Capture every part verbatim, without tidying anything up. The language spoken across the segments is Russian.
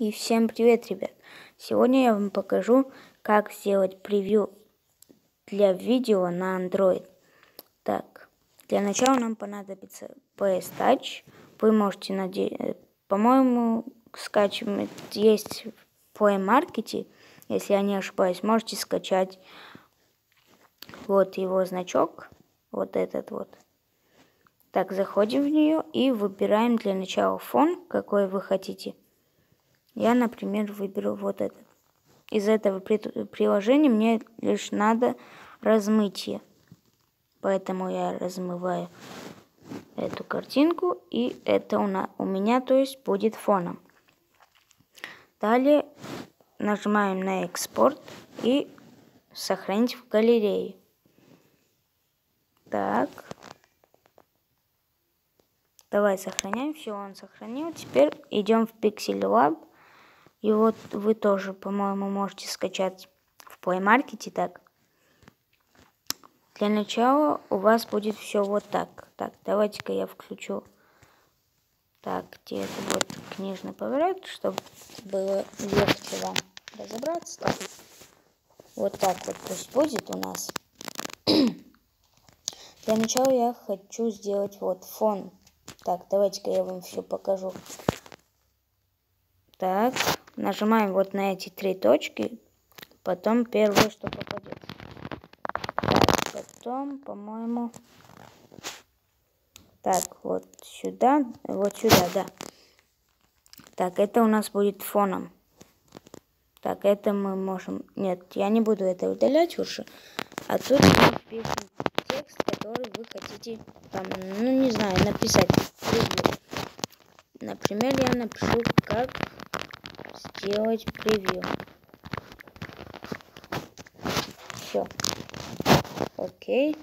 И всем привет, ребят! Сегодня я вам покажу, как сделать превью для видео на Android. Так, для начала нам понадобится пи эс Touch. Вы можете, наде... по-моему, скачивать есть в Play Market, если я не ошибаюсь. Можете скачать вот его значок, вот этот вот. Так, заходим в нее и выбираем для начала фон, какой вы хотите. Я, например, выберу вот этот. Из этого приложения мне лишь надо размытие. Поэтому я размываю эту картинку. И это у, нас, у меня, то есть, будет фоном. Далее нажимаем на экспорт и сохранить в галерее. Так. Давай сохраняем. Все, он сохранил. Теперь идем в Pixel Lab. И вот вы тоже, по-моему, можете скачать в Play Market. Так. Для начала у вас будет все вот так. Так, давайте-ка я включу. Так, где это вот книжный поворот, чтобы было легче вам разобраться. Так. Вот так вот пусть будет у нас. Для начала я хочу сделать вот фон. Так, давайте-ка я вам все покажу. Так, нажимаем вот на эти три точки. Потом первое, что попадет. Так, потом, по-моему... Так, вот сюда, вот сюда, да. Так, это у нас будет фоном. Так, это мы можем... Нет, я не буду это удалять уже. А тут мы пишем текст, который вы хотите, там, ну, не знаю, написать. Превью. Например, я напишу, как сделать превью. Все. Окей.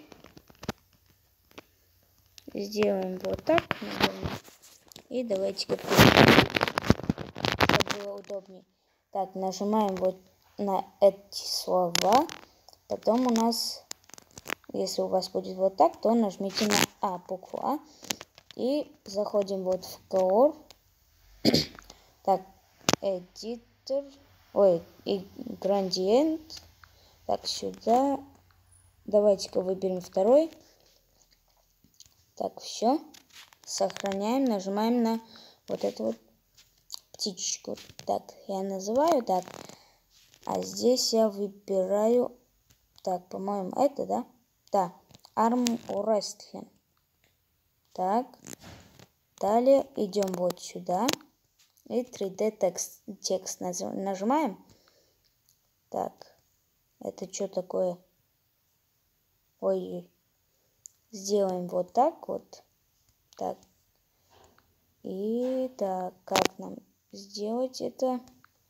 Сделаем вот так, наверное. И давайте-ка превью, чтобы было удобнее. Так, нажимаем вот на эти слова. Потом у нас, если у вас будет вот так, то нажмите на А, букву А. И заходим вот в Color. Так, Editor. Ой, и Gradient. Так, сюда. Давайте-ка выберем второй. Так, все. Сохраняем, нажимаем на вот эту вот птичку. Так, я называю так. А здесь я выбираю... Так, по-моему, это, да? Да. Arm Wrestling. Так. Далее идем вот сюда. И три дэ текст, текст нажимаем. Так. Это что такое? Ой. Сделаем вот так вот. Так. И так, как нам сделать это?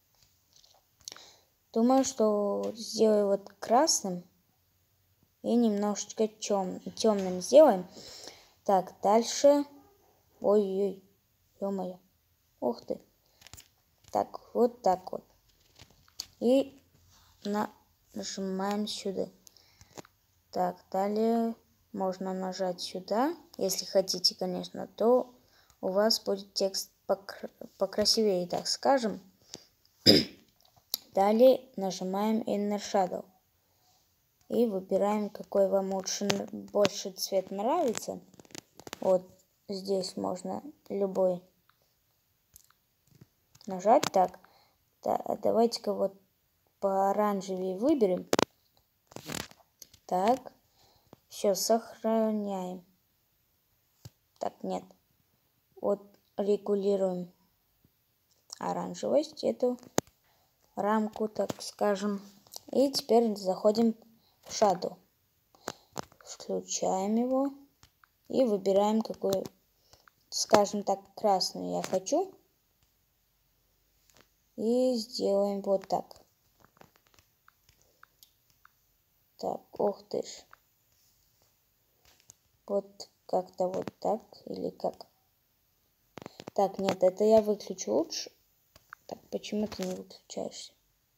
Думаю, что сделаю вот красным. И немножечко тем, темным сделаем. Так, дальше. Ой-ой, ё-моё. Ух ты. Так, вот так вот. И на... нажимаем сюда. Так, далее можно нажать сюда. Если хотите, конечно, то у вас будет текст покр... покрасивее, так скажем. Далее нажимаем Inner Shadow. И выбираем, какой вам лучше, больше цвет нравится. Вот здесь можно любой нажать. Так, да, давайте-ка вот по оранжевее выберем. Так, все, сохраняем. Так, нет. Вот регулируем оранжевость, эту рамку, так скажем. И теперь заходим в Shadow. Включаем его. И выбираем, какую, скажем так, красную я хочу. И сделаем вот так. Так, ух ты ж. Вот как-то вот так. Или как? Так, нет, это я выключу лучше. Так, почему ты не выключаешься?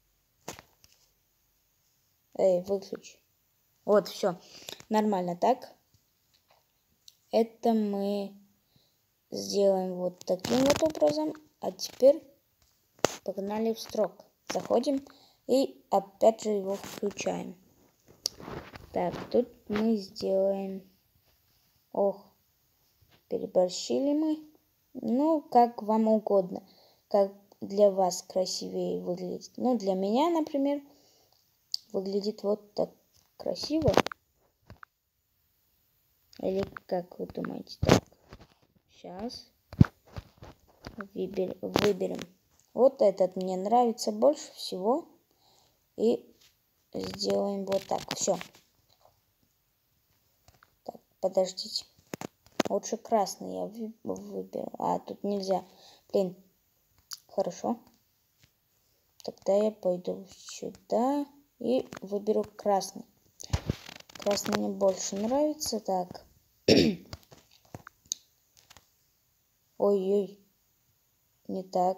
Эй, выключи. Вот, все. Нормально, так? Это мы сделаем вот таким вот образом. А теперь погнали в строк. Заходим и опять же его включаем. Так, тут мы сделаем... Ох, переборщили мы. Ну, как вам угодно. Как для вас красивее выглядит. Ну, для меня, например, выглядит вот так красиво. Или как вы думаете? Так, сейчас выбер, выберем. Вот этот мне нравится больше всего. И сделаем вот так. Все. Так, подождите. Лучше красный я выберу. А, тут нельзя. Блин. Хорошо. Тогда я пойду сюда и выберу красный. Красный мне больше нравится. Так. Ой-ой. Не так.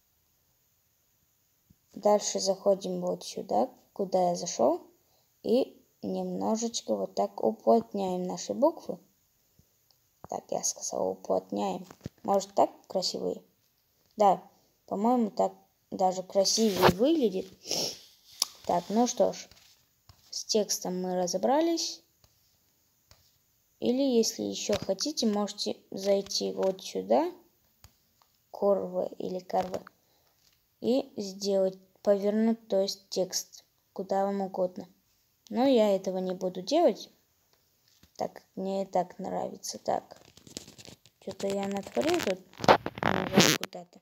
Дальше заходим вот сюда, куда я зашел. И немножечко вот так уплотняем наши буквы. Так, я сказал уплотняем. Может, так красивее? Да, по-моему, так даже красивее выглядит. Так, ну что ж. С текстом мы разобрались. Или, если еще хотите, можете зайти вот сюда. Корвы или карвы. И сделать, повернуть, то есть текст, куда вам угодно. Но я этого не буду делать, так как мне и так нравится. Так, что-то я натворил тут куда-то.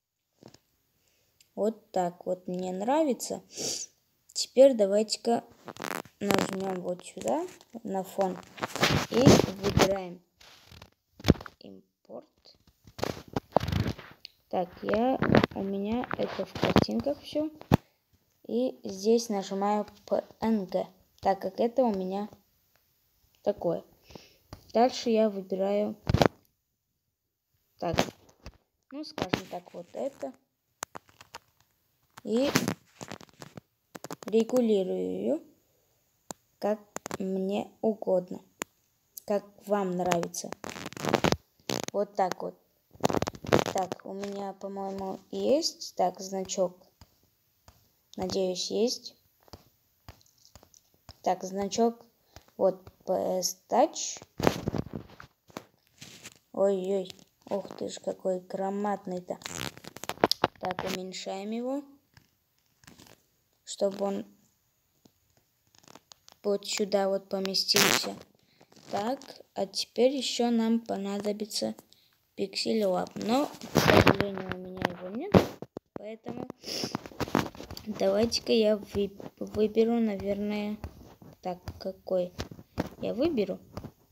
Вот так вот мне нравится. Теперь давайте-ка нажмем вот сюда, на фон, и выбираем импорт. Так, я, у меня это в картинках все. И здесь нажимаю пэ эн гэ, так как это у меня такое. Дальше я выбираю, так, ну скажем так, вот это. И регулирую ее, как мне угодно, как вам нравится. Вот так вот. Так, у меня, по-моему, есть, так, значок. Надеюсь, есть. Так, значок. Вот, пи эс Touch. Ой-ой. Ух ты ж, какой громадный-то. Так, уменьшаем его. Чтобы он вот сюда вот поместился. Так, а теперь еще нам понадобится Pixel Lab. Но, к сожалению, у меня его нет. Поэтому давайте-ка я вы, выберу, наверное... Так, какой я выберу?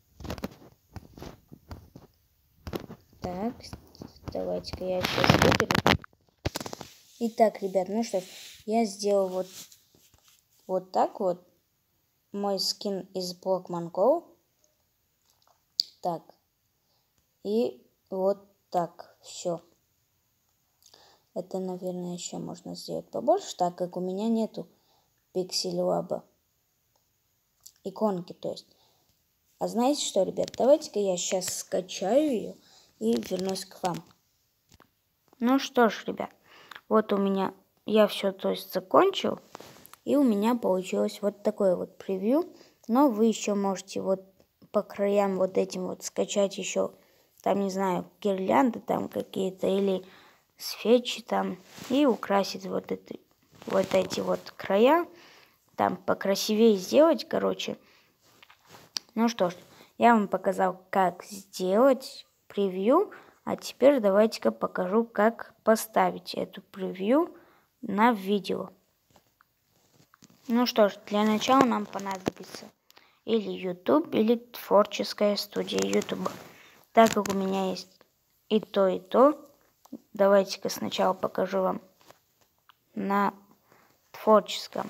Так, давайте-ка я сейчас выберу. Итак, ребят, ну что ж, я сделал вот, вот так вот. Мой скин из Blockman Go. Так. И вот так. Все. Это, наверное, еще можно сделать побольше, так как у меня нету Pixel Lab. Иконки, то есть. А знаете что, ребят, давайте-ка я сейчас скачаю ее и вернусь к вам. Ну что ж, ребят, вот у меня, я все, то есть, закончил. И у меня получилось вот такое вот превью. Но вы еще можете вот по краям вот этим вот скачать еще, там, не знаю, гирлянды там какие-то или свечи там. И украсить вот, это, вот эти вот края. Там покрасивее сделать, короче. Ну что ж, я вам показал, как сделать превью. А теперь давайте-ка покажу, как поставить эту превью на видео. Ну что ж, для начала нам понадобится или YouTube, или творческая студия YouTube. Так как у меня есть и то, и то, давайте-ка сначала покажу вам на творческом.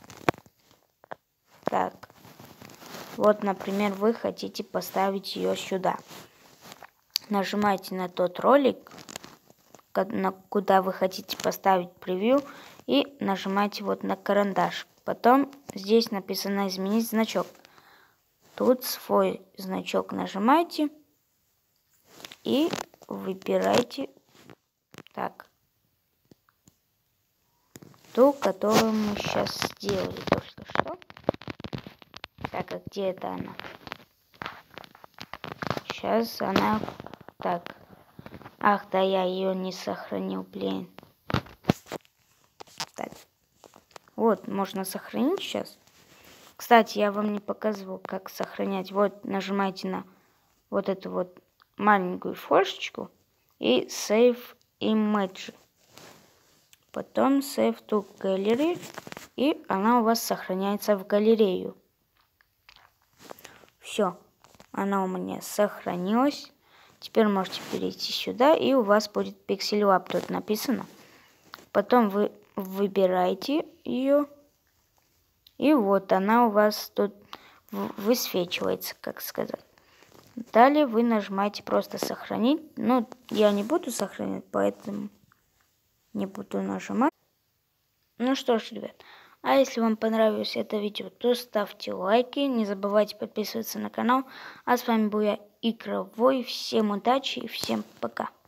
Так, вот, например, вы хотите поставить ее сюда. Нажимаете на тот ролик, куда вы хотите поставить превью, и нажимаете вот на карандаш. Потом здесь написано «Изменить значок». Тут свой значок нажимаете и выбираете так. ту, которую мы сейчас сделали только что. Так, а где это она? Сейчас она... Так. Ах, да, я ее не сохранил, блин. Так. Вот, можно сохранить сейчас. Кстати, я вам не показывал, как сохранять. Вот, нажимайте на вот эту вот маленькую флешечку и Save Image. Потом Save to Gallery, и она у вас сохраняется в галерею. Все, она у меня сохранилась. Теперь можете перейти сюда, и у вас будет Pixel Lab тут написано. Потом вы выбираете ее, и вот она у вас тут высвечивается, как сказать. Далее вы нажимаете просто сохранить. Ну, я не буду сохранять, поэтому не буду нажимать. Ну что ж, ребят, а если вам понравилось это видео, то ставьте лайки, не забывайте подписываться на канал. А с вами был я, Игровой. Всем удачи и всем пока.